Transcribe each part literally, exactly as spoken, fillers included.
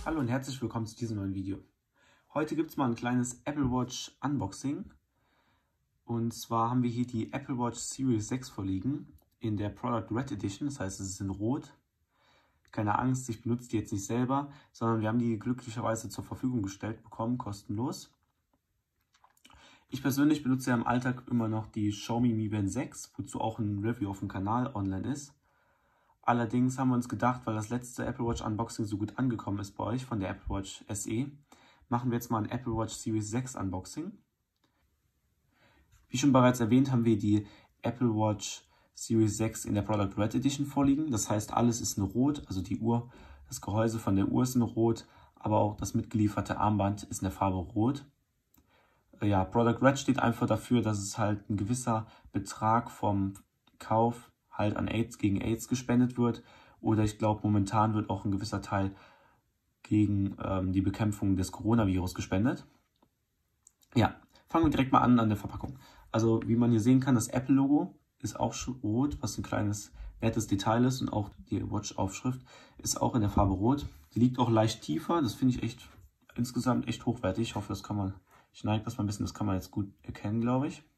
Hallo und herzlich willkommen zu diesem neuen Video. Heute gibt es mal ein kleines Apple Watch Unboxing. Und zwar haben wir hier die Apple Watch Series sechs vorliegen in der Product Red Edition, das heißt es ist in Rot. Keine Angst, ich benutze die jetzt nicht selber, sondern wir haben die glücklicherweise zur Verfügung gestellt bekommen, kostenlos. Ich persönlich benutze ja im Alltag immer noch die Xiaomi Mi Band sechs, wozu auch ein Review auf dem Kanal online ist. Allerdings haben wir uns gedacht, weil das letzte Apple Watch Unboxing so gut angekommen ist bei euch von der Apple Watch S E, machen wir jetzt mal ein Apple Watch Series sechs Unboxing. Wie schon bereits erwähnt, haben wir die Apple Watch Series sechs in der Product Red Edition vorliegen. Das heißt, alles ist in Rot, also die Uhr, das Gehäuse von der Uhr ist in Rot, aber auch das mitgelieferte Armband ist in der Farbe Rot. Ja, Product Red steht einfach dafür, dass es halt ein gewisser Betrag vom Kauf halt an AIDS gegen AIDS gespendet wird. Oder ich glaube, momentan wird auch ein gewisser Teil gegen ähm, die Bekämpfung des Coronavirus gespendet. Ja, fangen wir direkt mal an an der Verpackung. Also wie man hier sehen kann, das Apple-Logo ist auch rot, was ein kleines nettes Detail ist. Und auch die Watch-Aufschrift ist auch in der Farbe Rot. Die liegt auch leicht tiefer, das finde ich echt insgesamt echt hochwertig. Ich hoffe, das kann man, ich neige das mal ein bisschen, das kann man jetzt gut erkennen, glaube ich.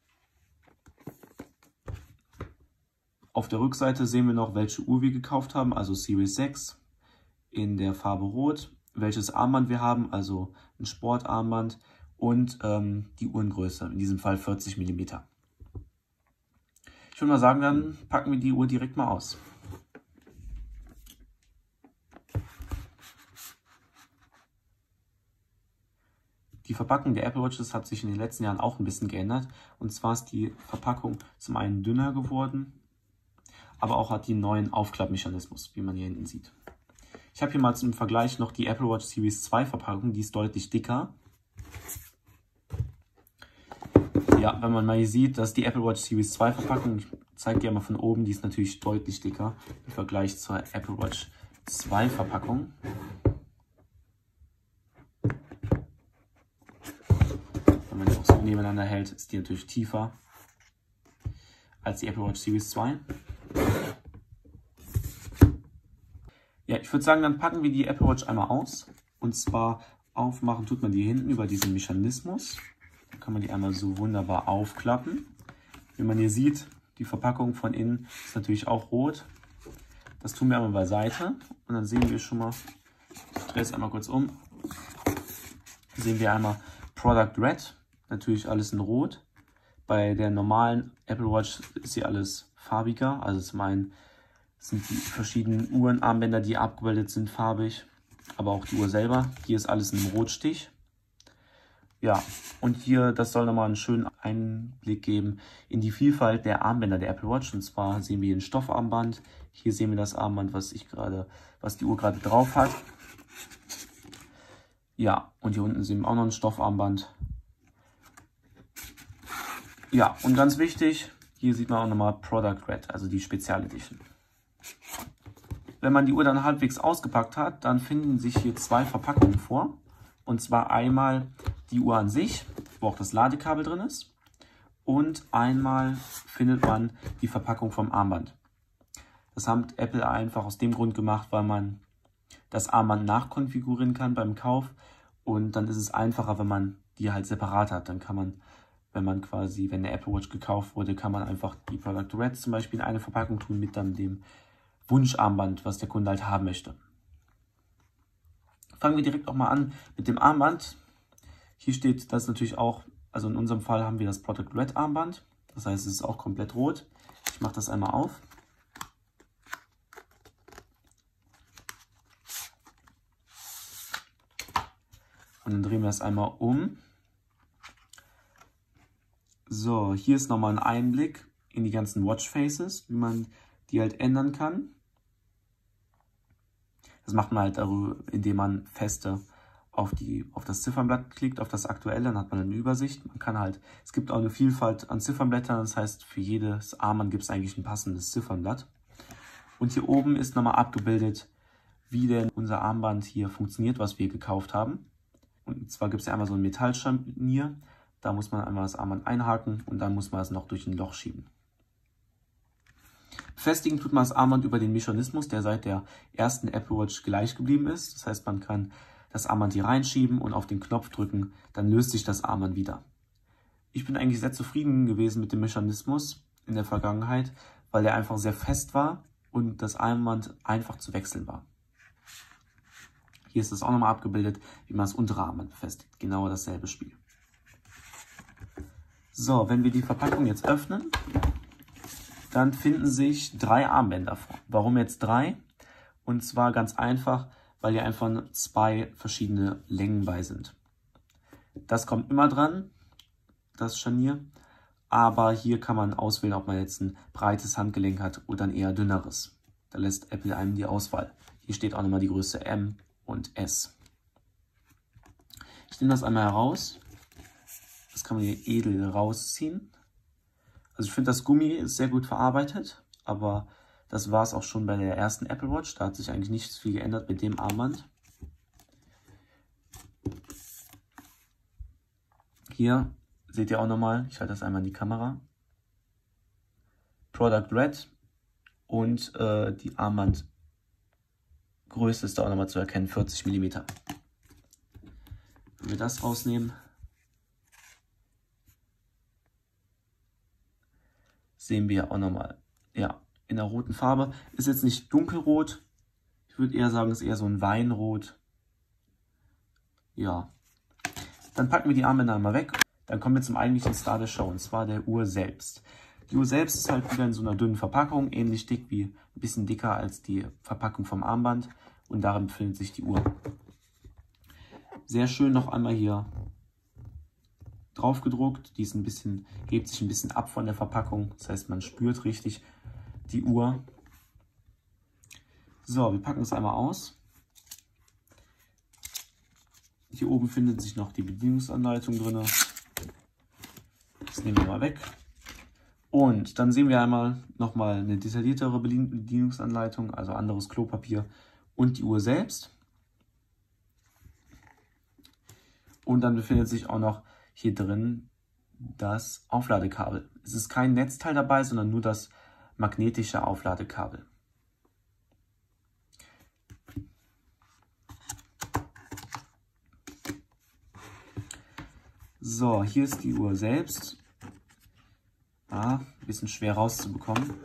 Auf der Rückseite sehen wir noch, welche Uhr wir gekauft haben, also Series sechs in der Farbe Rot, welches Armband wir haben, also ein Sportarmband und ähm, die Uhrengröße, in diesem Fall vierzig Millimeter. Ich würde mal sagen, dann packen wir die Uhr direkt mal aus. Die Verpackung der Apple Watches hat sich in den letzten Jahren auch ein bisschen geändert. Und zwar ist die Verpackung zum einen dünner geworden, aber auch hat die einen neuen Aufklappmechanismus, wie man hier hinten sieht. Ich habe hier mal zum Vergleich noch die Apple Watch Series zwei Verpackung, die ist deutlich dicker. Ja, wenn man mal hier sieht, dass die Apple Watch Series zwei Verpackung, ich zeige die einmal von oben, die ist natürlich deutlich dicker im Vergleich zur Apple Watch zwei Verpackung. Wenn man die auch so nebeneinander hält, ist die natürlich tiefer als die Apple Watch Series zwei. Ja, ich würde sagen, dann packen wir die Apple Watch einmal aus. Und zwar aufmachen tut man die hinten über diesen Mechanismus. Dann kann man die einmal so wunderbar aufklappen. Wie man hier sieht, die Verpackung von innen ist natürlich auch rot. Das tun wir einmal beiseite. Und dann sehen wir schon mal, ich drehe es einmal kurz um, sehen wir einmal Product Red, natürlich alles in Rot. Bei der normalen Apple Watch ist hier alles farbiger, also zum einen sind die verschiedenen Uhrenarmbänder, die abgebildet sind, farbig, aber auch die Uhr selber. Hier ist alles in einem Rotstich. Ja, und hier, das soll nochmal einen schönen Einblick geben in die Vielfalt der Armbänder der Apple Watch. Und zwar sehen wir hier ein Stoffarmband. Hier sehen wir das Armband, was ich gerade, was die Uhr gerade drauf hat. Ja, und hier unten sehen wir auch noch ein Stoffarmband. Ja, und ganz wichtig, hier sieht man auch nochmal Product Red, also die Spezial Edition. Wenn man die Uhr dann halbwegs ausgepackt hat, dann finden sich hier zwei Verpackungen vor. Und zwar einmal die Uhr an sich, wo auch das Ladekabel drin ist. Und einmal findet man die Verpackung vom Armband. Das hat Apple einfach aus dem Grund gemacht, weil man das Armband nachkonfigurieren kann beim Kauf. Und dann ist es einfacher, wenn man die halt separat hat. Dann kann man, wenn man quasi, wenn der Apple Watch gekauft wurde, kann man einfach die Product Red zum Beispiel in eine Verpackung tun mit dann dem Wunscharmband, was der Kunde halt haben möchte. Fangen wir direkt auch mal an mit dem Armband. Hier steht das natürlich auch, also in unserem Fall haben wir das Product Red Armband. Das heißt, es ist auch komplett rot. Ich mache das einmal auf. Und dann drehen wir das einmal um. So, hier ist nochmal ein Einblick in die ganzen Watch Faces, wie man die halt ändern kann. Das macht man halt darüber, indem man feste auf, die, auf das Ziffernblatt klickt, auf das aktuelle, dann hat man eine Übersicht. Man kann halt, es gibt auch eine Vielfalt an Ziffernblättern, das heißt, für jedes Armband gibt es eigentlich ein passendes Ziffernblatt. Und hier oben ist nochmal abgebildet, wie denn unser Armband hier funktioniert, was wir gekauft haben. Und zwar gibt es ja einmal so ein Metallscharnier, da muss man einmal das Armband einhaken und dann muss man es noch durch ein Loch schieben. Befestigen tut man das Armband über den Mechanismus, der seit der ersten Apple Watch gleich geblieben ist. Das heißt, man kann das Armband hier reinschieben und auf den Knopf drücken, dann löst sich das Armband wieder. Ich bin eigentlich sehr zufrieden gewesen mit dem Mechanismus in der Vergangenheit, weil der einfach sehr fest war und das Armband einfach zu wechseln war. Hier ist das auch nochmal abgebildet, wie man das untere Armband befestigt. Genau dasselbe Spiel. So, wenn wir die Verpackung jetzt öffnen, dann finden sich drei Armbänder vor. Warum jetzt drei? Und zwar ganz einfach, weil hier einfach zwei verschiedene Längen bei sind. Das kommt immer dran, das Scharnier. Aber hier kann man auswählen, ob man jetzt ein breites Handgelenk hat oder ein eher dünneres. Da lässt Apple einem die Auswahl. Hier steht auch nochmal die Größe M und S. Ich nehme das einmal heraus. Das kann man hier edel rausziehen. Also ich finde, das Gummi ist sehr gut verarbeitet, aber das war es auch schon bei der ersten Apple Watch. Da hat sich eigentlich nicht viel geändert mit dem Armband. Hier seht ihr auch nochmal, ich halte das einmal in die Kamera, Product Red und äh, die Armbandgröße ist da auch nochmal zu erkennen, vierzig Millimeter. Wenn wir das rausnehmen, sehen wir auch nochmal, ja, in der roten Farbe. Ist jetzt nicht dunkelrot, ich würde eher sagen, es ist eher so ein Weinrot. Ja, dann packen wir die Armbänder einmal weg. Dann kommen wir zum eigentlichen Star der Show, und zwar der Uhr selbst. Die Uhr selbst ist halt wieder in so einer dünnen Verpackung, ähnlich dick wie, ein bisschen dicker als die Verpackung vom Armband. Und darin befindet sich die Uhr. Sehr schön noch einmal hier drauf gedruckt. Die ist ein bisschen, hebt sich ein bisschen ab von der Verpackung. Das heißt, man spürt richtig die Uhr. So, wir packen es einmal aus. Hier oben findet sich noch die Bedienungsanleitung drin. Das nehmen wir mal weg. Und dann sehen wir einmal nochmal eine detailliertere Bedienungsanleitung, also anderes Klopapier und die Uhr selbst. Und dann befindet sich auch noch hier drin das Aufladekabel. Es ist kein Netzteil dabei, sondern nur das magnetische Aufladekabel. So, hier ist die Uhr selbst. Ah, ein bisschen schwer rauszubekommen.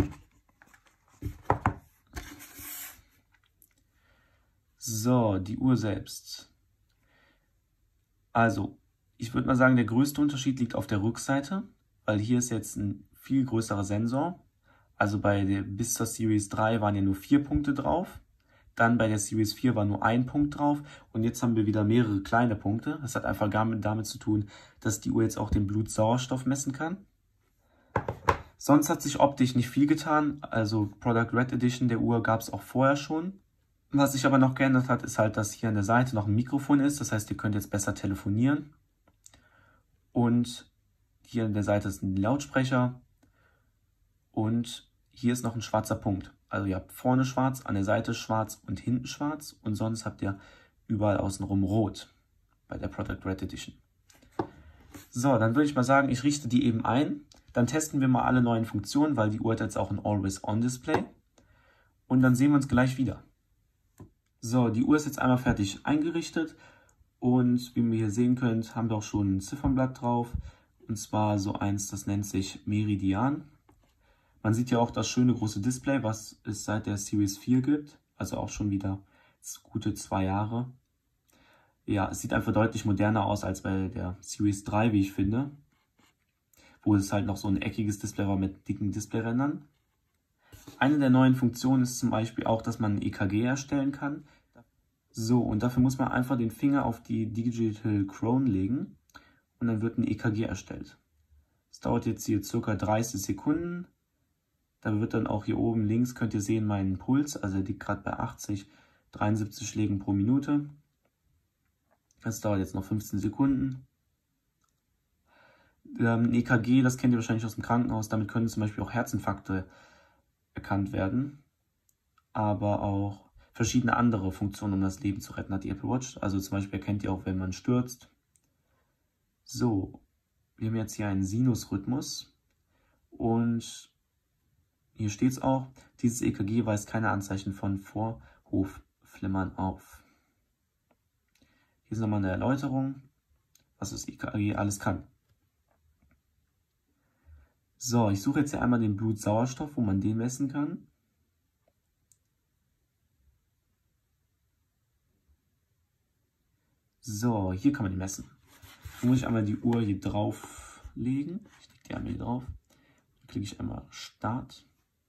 So, die Uhr selbst. Also, ich würde mal sagen, der größte Unterschied liegt auf der Rückseite, weil hier ist jetzt ein viel größerer Sensor. Also bei der bis zur Series drei waren ja nur vier Punkte drauf. Dann bei der Series vier war nur ein Punkt drauf. Und jetzt haben wir wieder mehrere kleine Punkte. Das hat einfach damit zu tun, dass die Uhr jetzt auch den Blutsauerstoff messen kann. Sonst hat sich optisch nicht viel getan. Also Product Red Edition der Uhr gab es auch vorher schon. Was sich aber noch geändert hat, ist halt, dass hier an der Seite noch ein Mikrofon ist. Das heißt, ihr könnt jetzt besser telefonieren. Und hier an der Seite sind die Lautsprecher. Und hier ist noch ein schwarzer Punkt. Also ihr habt vorne schwarz, an der Seite schwarz und hinten schwarz. Und sonst habt ihr überall außenrum rot bei der Product Red Edition. So, dann würde ich mal sagen, ich richte die eben ein. Dann testen wir mal alle neuen Funktionen, weil die Uhr hat jetzt auch ein Always-On-Display. Und dann sehen wir uns gleich wieder. So, die Uhr ist jetzt einmal fertig eingerichtet. Und wie ihr hier sehen könnt, haben wir auch schon ein Ziffernblatt drauf. Und zwar so eins, das nennt sich Meridian. Man sieht ja auch das schöne große Display, was es seit der Series vier gibt. Also auch schon wieder gute zwei Jahre. Ja, es sieht einfach deutlich moderner aus als bei der Series drei, wie ich finde. Wo es halt noch so ein eckiges Display war mit dicken Displayrändern. Eine der neuen Funktionen ist zum Beispiel auch, dass man ein E K G erstellen kann. So, und dafür muss man einfach den Finger auf die Digital Crown legen und dann wird ein E K G erstellt. Das dauert jetzt hier ca. dreißig Sekunden. Da wird dann auch hier oben links, könnt ihr sehen, meinen Puls. Also er liegt gerade bei achtzig, dreiundsiebzig Schlägen pro Minute. Das dauert jetzt noch fünfzehn Sekunden. Ähm, ein E K G, das kennt ihr wahrscheinlich aus dem Krankenhaus. Damit können zum Beispiel auch Herzinfarkte erkannt werden. Aber auch verschiedene andere Funktionen, um das Leben zu retten, hat die Apple Watch. Also zum Beispiel erkennt ihr auch, wenn man stürzt. So, wir haben jetzt hier einen Sinusrhythmus. Und hier steht es auch, dieses E K G weist keine Anzeichen von Vorhofflimmern auf. Hier ist nochmal eine Erläuterung, was das E K G alles kann. So, ich suche jetzt hier einmal den Blutsauerstoff, wo man den messen kann. So, hier kann man die messen. Dann muss ich einmal die Uhr hier drauf legen. Ich lege die einmal hier drauf. Dann klicke ich einmal Start.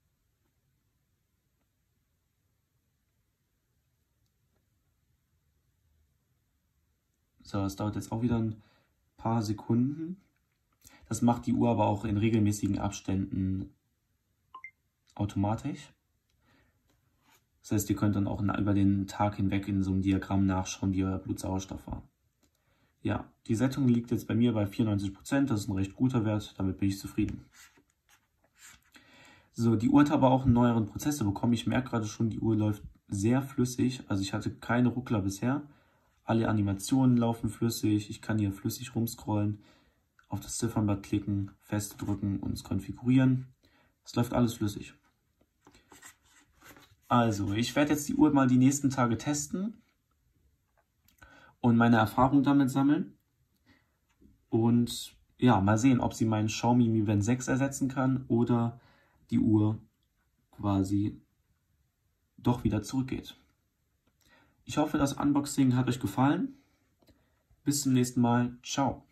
So, das dauert jetzt auch wieder ein paar Sekunden. Das macht die Uhr aber auch in regelmäßigen Abständen automatisch. Das heißt, ihr könnt dann auch über den Tag hinweg in so einem Diagramm nachschauen, wie euer Blutsauerstoff war. Ja, die Sättigung liegt jetzt bei mir bei vierundneunzig Prozent. Das ist ein recht guter Wert, damit bin ich zufrieden. So, die Uhr hat aber auch einen neueren Prozessor bekommen. Ich merke gerade schon, die Uhr läuft sehr flüssig. Also ich hatte keine Ruckler bisher. Alle Animationen laufen flüssig. Ich kann hier flüssig rumscrollen, auf das Ziffernblatt klicken, festdrücken und es konfigurieren. Es läuft alles flüssig. Also, ich werde jetzt die Uhr mal die nächsten Tage testen und meine Erfahrung damit sammeln. Und ja, mal sehen, ob sie meinen Xiaomi Mi Band sechs ersetzen kann oder die Uhr quasi doch wieder zurückgeht. Ich hoffe, das Unboxing hat euch gefallen. Bis zum nächsten Mal. Ciao.